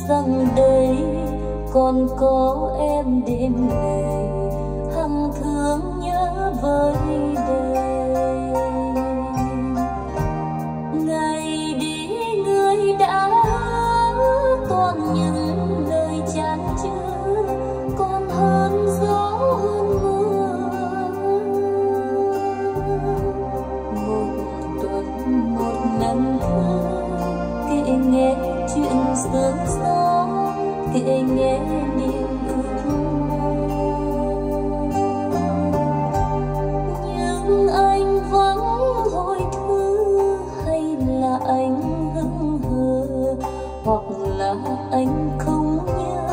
rằng đây còn có em đêm ngày hằng thương nhớ với đời. Ngày đi người đã toàn những lời chan chứa, còn hơn gió hơn mưa. Một tuần một năm thơ kể nghe chuyện sương gió, kể nghe niềm ước mơ. Nhưng anh vắng hồi thư, hay là anh hững hờ, hoặc là anh không nhớ.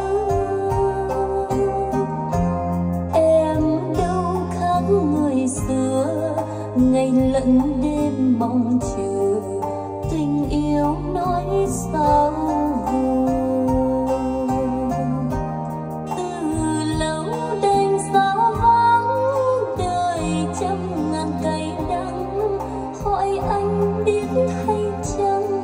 Em đâu khác người xưa, ngày lẫn đêm mong chờ tình yêu nói sao vừa. Từ lâu đành xa vắng đời trăm ngàn cay đắng, hỏi anh biết hay chăng.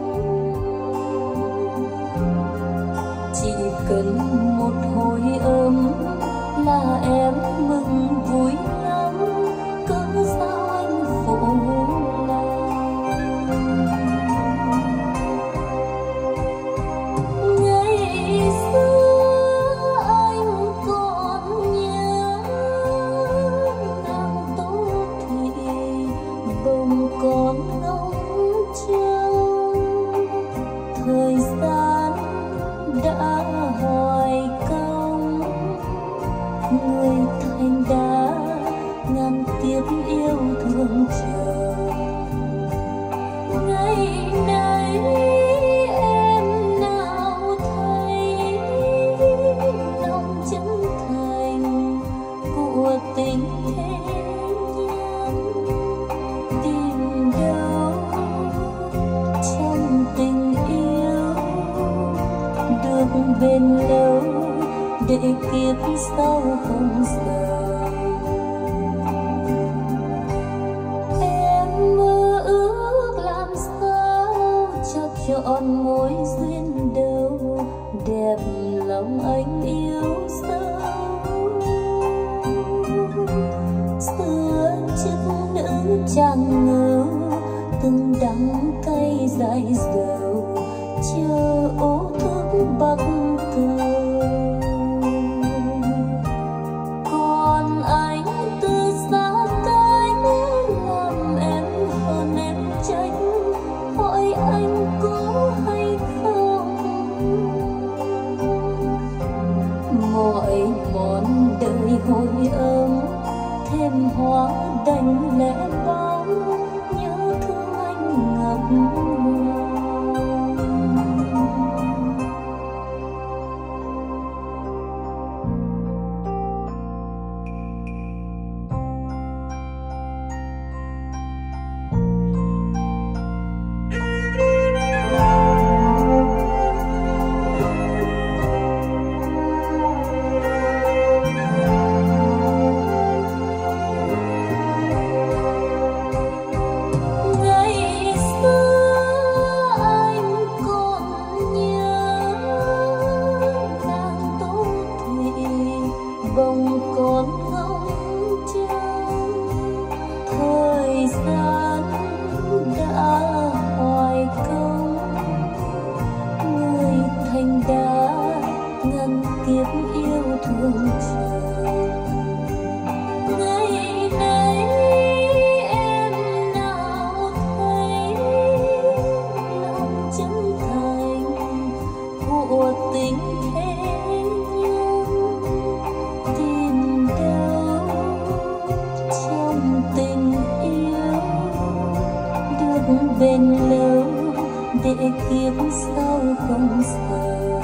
Chỉ cần một hồi ấm là em mừng vui lắm, cớ sao anh phụ lòng. Ngày xưa anh còn nhớ nàng Tố Thủy bồng con ngóng trông. Thời gian đã hoài công, người thành đã ngàn kiếp yêu thương chờ. Ngày nay em nào thấy lòng chân thành của tình thế nhân, tìm đâu trong tình yêu được bền lâu để kiếp sau không rời. Em mơ ước làm sao cho chọn mối duyên đầu, đẹp lòng anh yêu sâu. Xưa chức nữ chẳng ngờ từng đắng cay dại dầu, chờ ô thức bắc cầu. Còn anh từ xa cánh làm em hơn em tránh, hỏi anh có hay không. Mọi mòn đời hồi ấm thêm hoa đành lẽ bóng, nhớ thương anh ngập ngừng. Bồng con ngóng trông. Thời gian đã hoài công, người thành đã ngàn kiếp yêu thương chờ. Ngày nay em nào thấy lòng chân thành của tình thế nhân, tìm đâu trong tình yêu được bền lâu để kiếp sau không rời.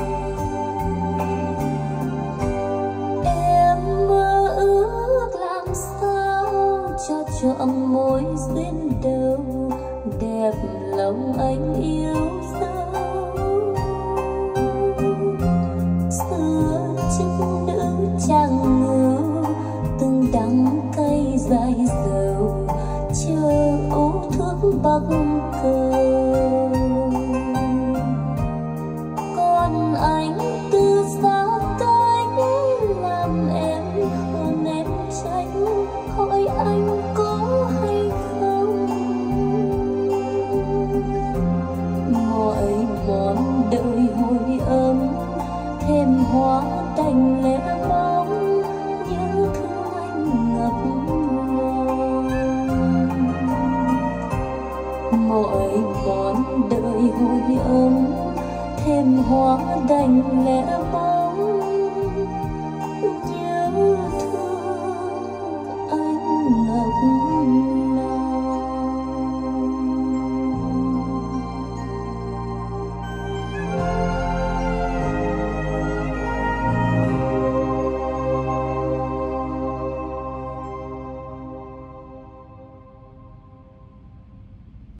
Em mơ ước làm sao cho chọn mối duyên đầu, đẹp lòng anh yêu dấu. Xưa chức nữ chẳng ngờ từng đắng cay dại dầu, chờ ô thước bắc cầu. đời hồi ấm thêm hoa đành lẽ bóng nhớ thương anh ngập ngừng. Mọi bọn đời hồi ấm thêm hoa đành lẽ bóng